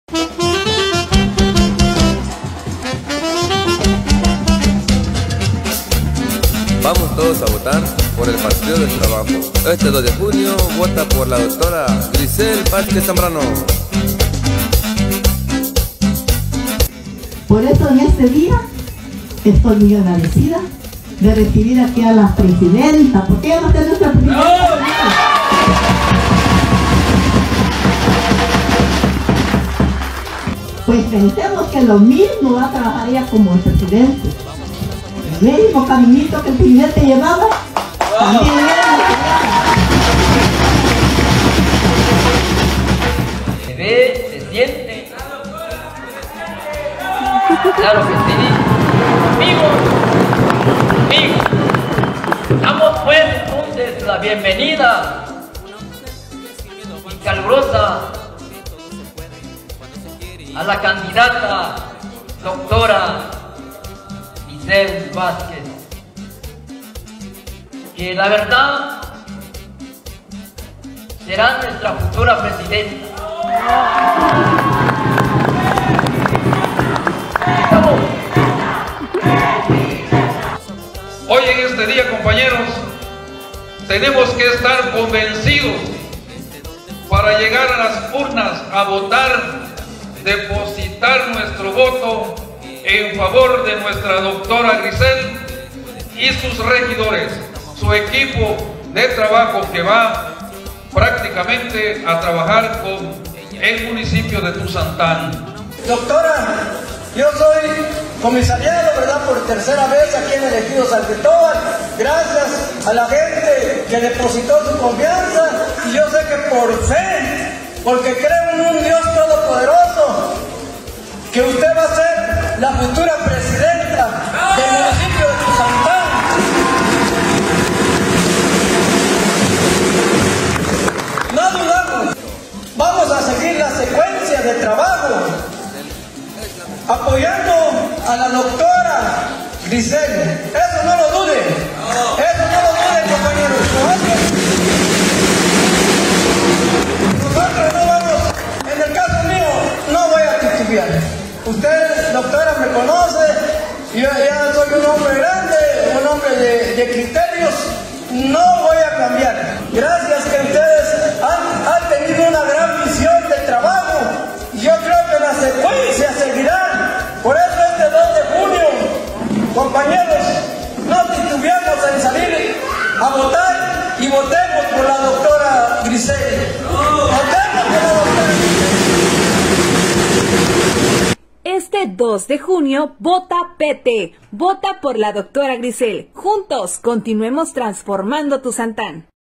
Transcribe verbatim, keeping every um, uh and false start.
Vamos todos a votar por el Partido del Trabajo. Este dos de junio, vota por la doctora Grisel Vázquez Zambrano. Por eso en este día estoy muy agradecida de recibir aquí a la presidenta, porque ella va a ser nuestra presidenta. ¡No! Pues pensemos que lo mismo va a trabajar ella como el presidente. El mismo caminito que el presidente llevaba, también ella se ve, se siente. Claro que sí. Amigos, amigos, damos pues entonces la bienvenida y calurosa a la candidata doctora Grisel Vázquez, que la verdad será nuestra futura presidenta. Hoy en este día, compañeros, tenemos que estar convencidos para llegar a las urnas a votar, depositar nuestro voto en favor de nuestra doctora Grisel y sus regidores, su equipo de trabajo que va prácticamente a trabajar con el municipio de Tuzantán. Doctora, yo soy comisariado, ¿verdad?, por tercera vez aquí en el ejido San Cristóbal, gracias a la gente que depositó su confianza, y yo sé que por fe, porque creo en un Dios todopoderoso, que usted va a ser la futura presidenta del municipio de Tuzantán. No dudamos, vamos a seguir la secuencia de trabajo, apoyando a la doctora Grisel. Eso no lo duden, eso no lo duden, compañeros. Nosotros no vamos, en el caso mío, no voy a titubear. Usted, doctora, me conoce, yo ya soy un hombre grande, un hombre de, de criterios, no voy a cambiar. Gracias que ustedes han, han tenido una gran visión de trabajo, y yo creo que la secuencia seguirá. Por eso este dos de junio, compañeros, no titubeamos en salir a votar y votemos por la doctora Grisel. Votemos por la doctora Grisel. Este dos de junio, vota P T, vota por la doctora Grisel. Juntos, continuemos transformando Tuzantán.